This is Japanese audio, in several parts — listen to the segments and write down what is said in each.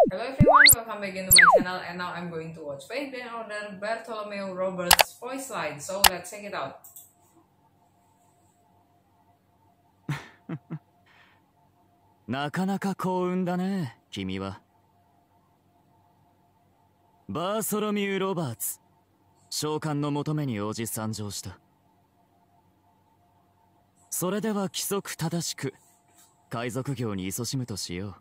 Hello everyone, welcome back into my channel and now I'm going to watch Fate and Order Bartholomew Roberts voice line, so let's check it out. なかなか幸運だね、君は。バーソロミュー・ロバーツ、召喚の求めに応じ参上した。それでは規則正しく海賊業に勤しむとしよう。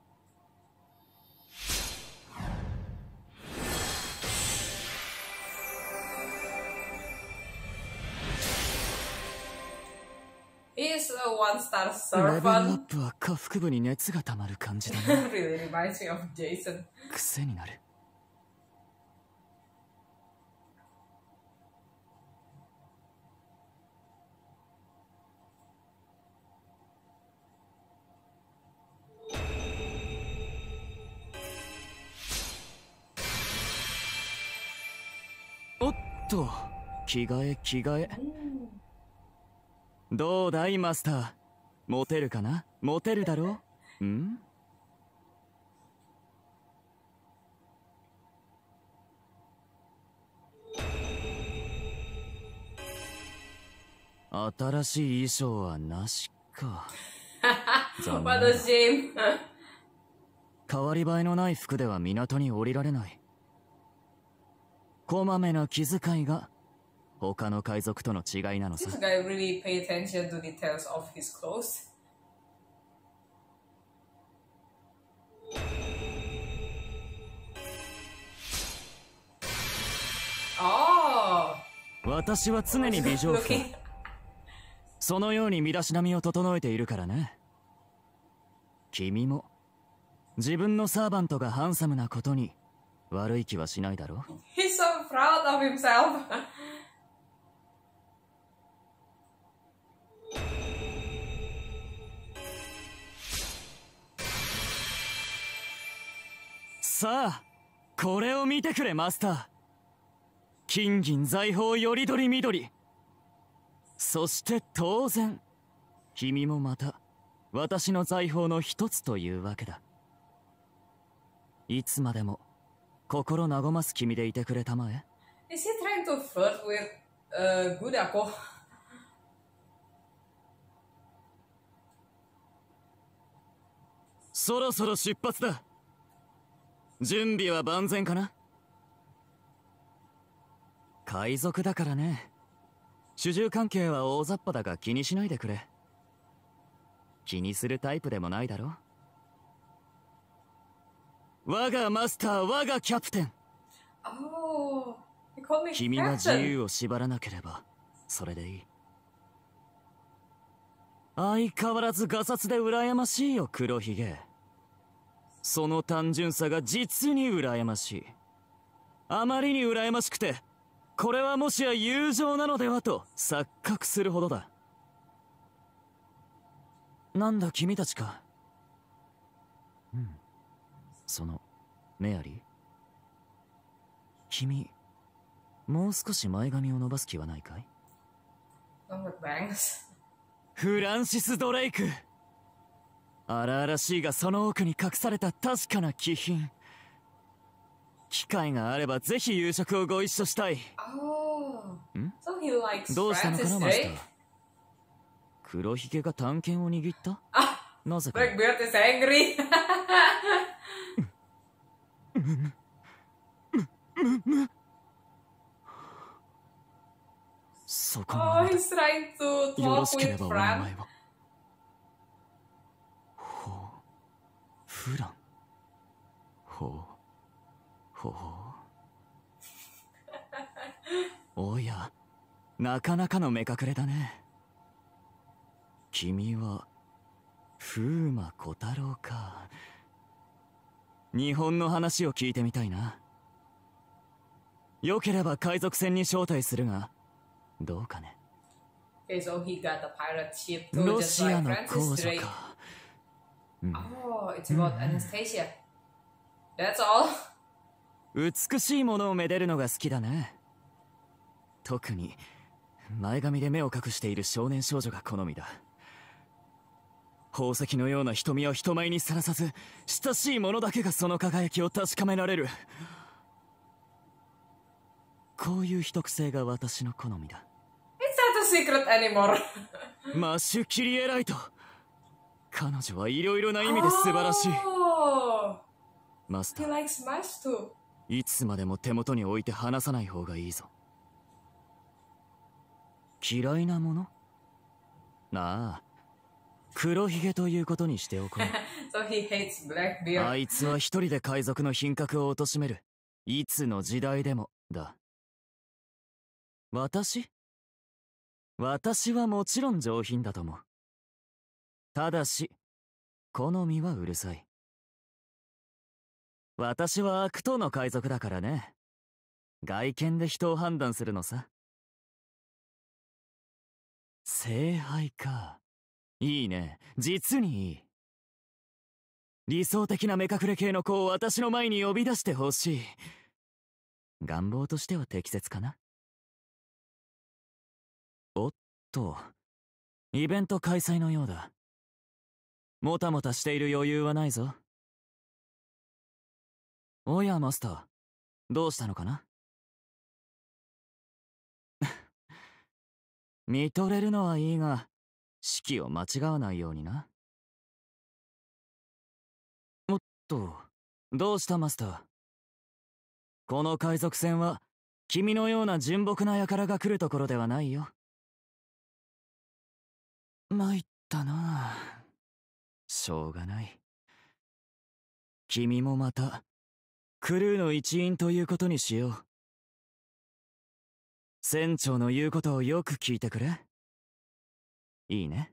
He's a one-star レベルアッ servant. プは下腹部に熱が溜まる感じだね。 Really reminds me of Jason. 癖になる。おっと、着替え。どうだいマスター、モテるかな？モテるだろう？ん？新しい衣装はなしか。 What a shame. 変わり映えのない服では港に降りられない。こまめな気遣いが他の海賊との違いなのさ。 This guy really pay attention to details of his clothes. Oh, 私は常に美丈夫。 looking. そのように身だしなみを整えているからね。君も自分のサーバントがハンサムなことに悪い気はしないだろう。 He's so proud of himself. さあ、これを見てくれマスター。金銀財宝よりどりみどり。そして当然君もまた私の財宝の一つというわけだ。いつまでも心和ます君でいてくれたまえ。 Is he trying to flirt with Gudako? そろそろ出発だ。準備は万全かな？海賊だからね。主従関係は大雑把だが気にしないでくれ。気にするタイプでもないだろ。我がマスター、我がキャプテン。 Oh, he called me 君が自 captain. 由を縛らなければそれでいい。相変わらずガサツで羨ましいよ黒ひげ。その単純さが実に羨ましい。あまりに羨ましくてこれはもしや友情なのではと錯覚するほどだ。なんだ君たちか。そのメアリー、君もう少し前髪を伸ばす気はないかい？ Don't with bangs. フランシス・ドレイク。荒々しいがその奥に隠された確かな気品。機会があればぜひ夕食をご一緒したい。 Oh, ん？ so he likes どうしたのか Francis なマスタ Drake? ー。黒ひげが探検を握った？ Ah, なぜか。 Blackbeard is angry. そこ Oh, まで he's trying to よろ talk しけれ with ばお名 Fran. 前は。ほう、フラン。ほう、ほう。おや、なかなかの目隠れだね。君は風魔小太郎か。日本の話を聞いてみたいな。よければ海賊船に招待するがどうかね。 Okay, so he got a pirate ship too, ロ just シ like アの Francis 皇女 Drake. か。 Oh, it's about Anastasia. That's all. 美しいものをめでるのが好きだね。特に前髪で目を隠している少年少女が好みだ。 宝石のような瞳は人前にさらさず、親しい者だけがその輝きを確かめられる。こういう秘匿性が私の好みだ。 It's not a secret anymore. マッシュ・キリエライト。彼女はいろいろな意味で素晴らしい。 Oh, マスタ he ー、 likes Smash too. いつまでも手元に置いて離さない方がいいぞ。嫌いなもの？ああ、黒ひげということにしておこう。 So he hates Blackbeard. あいつは一人で海賊の品格を貶める。いつの時代でもだ。私はもちろん上品だと思う。ただし、好みはうるさい。私は悪党の海賊だからね。外見で人を判断するのさ。聖杯か。いいね。実にいい。理想的な目隠れ系の子を私の前に呼び出してほしい。願望としては適切かな。おっと、イベント開催のようだ。もたもたしている余裕はないぞ。おやマスター、どうしたのかな。見とれるのはいいが、式を間違わないようにな。おっと、どうしたマスター。この海賊船は君のような純朴な輩が来るところではないよ。参ったな。しょうがない。君もまたクルーの一員ということにしよう。船長の言うことをよく聞いてくれ。いいね。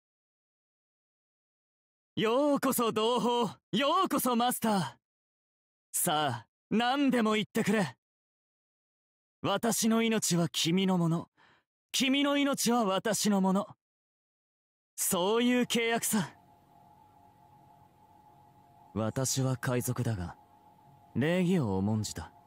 ようこそ同胞、ようこそマスター。さあ、何でも言ってくれ。私の命は君のもの。君の命は私のもの。そういう契約さ。私は海賊だが、礼儀を重んじた。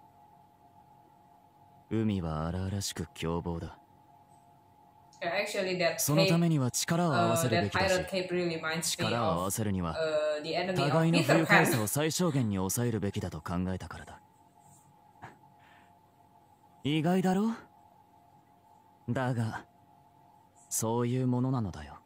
海は荒々しく凶暴だ。 Yeah, actually, that そのためには力を合わせるべ that きだし、 pirate cape really reminds me 力を合わ of せるには the enemy 互い of の不 Peter 愉快 Pan. さを最小限に抑えるべきだと考えたからだ。意外だろ？だがそういうものなのだよ。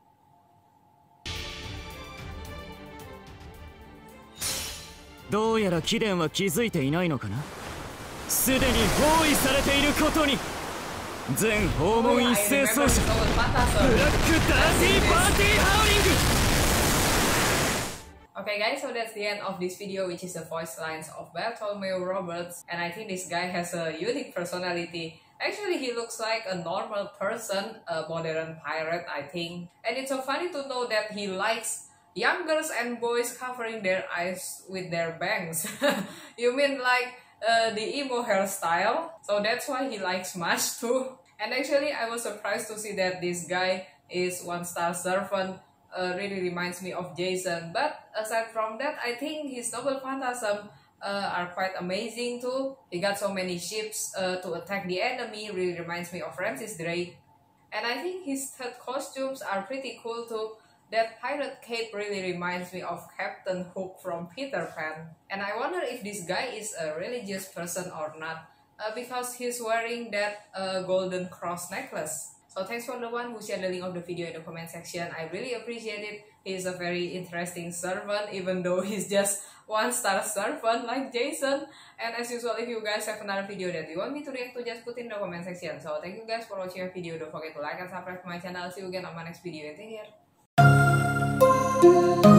どうやら貴殿は気づいていないのかな。すでに包囲されていることに。全訪 Oh, 問 yeah, 一 I 斉 remember 奏 we 者 saw with ブラッ Patasol. クダーティーパーティーハウリング。 Okay guys, so that's the end of this video, which is the voice lines of Bartholomew Roberts, and I think this guy has a unique personality. Actually, he looks like a normal person, a modern pirate, I think. And it's so funny to know that he likes young girls and boys covering their eyes with their bangs. You mean like the emo hairstyle? So that's why he likes Smash too. And actually, I was surprised to see that this guy is one-star servant. Really reminds me of Jason, but aside from that, I think his Noble Phantasm are quite amazing too. He got so many ships to attack the enemy, really reminds me of Francis Drake. And I think his third costumes are pretty cool too. That pirate cape really reminds me of Captain Hook from Peter Pan. And I wonder if this guy is a religious person or not, because he's wearing that golden cross necklace. So thanks for the one who shared the link of the video in the comment section. I really appreciate it. He's a very interesting servant, even though he's just one-star servant like Jason. And as usual, if you guys have another video that you want me to react to, just put in the comment section. So thank you guys for watching our video. Don't forget to like and subscribe to my channel. See you again on my next video. Take care.